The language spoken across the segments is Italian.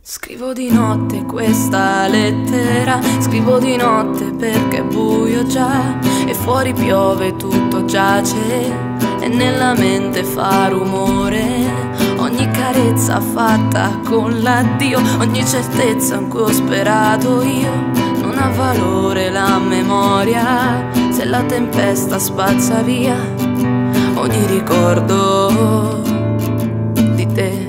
Scrivo di notte questa lettera, scrivo di notte perché è buio già e fuori piove, tutto giace e nella mente fa rumore. Ogni carezza fatta con l'addio, ogni certezza in cui ho sperato io. Non ha valore la memoria se la tempesta spazza via ogni ricordo di te.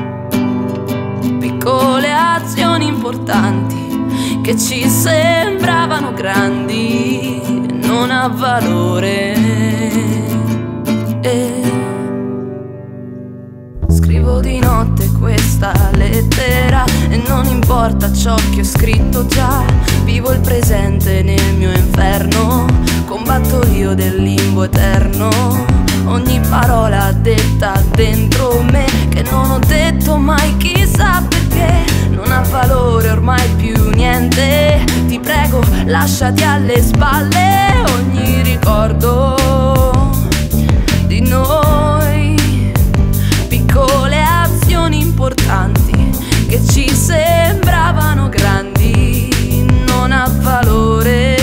Piccole azioni importanti che ci sembravano grandi, non ha valore. Scrivo di notte questa lettera e non importa ciò che ho scritto già. Vivo il presente nel mio inferno, combatto io del limbo eterno. Ogni parola detta dentro me che non ho detto mai, chissà perché. Non ha valore ormai più niente, ti prego lasciati alle spalle ogni ricordo di noi. Piccole azioni importanti che ci sembravano grandi, non ha valore.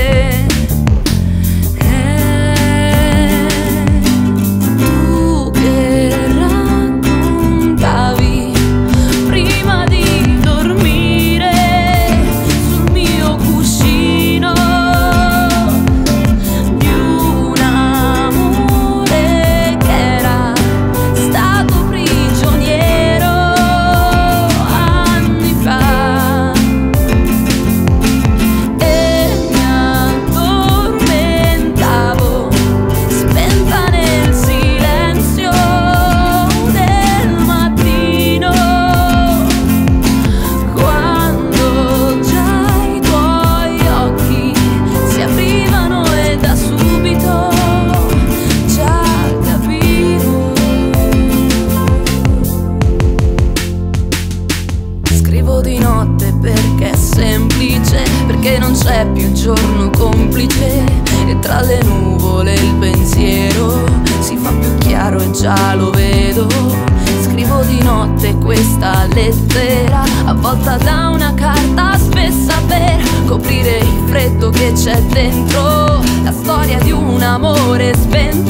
Scrivo di notte perché è semplice, perché non c'è più giorno complice e tra le nuvole il pensiero si fa più chiaro e già lo vedo. Scrivo di notte questa lettera avvolta da una carta spessa per coprire il freddo che c'è dentro, la storia di un amore spento.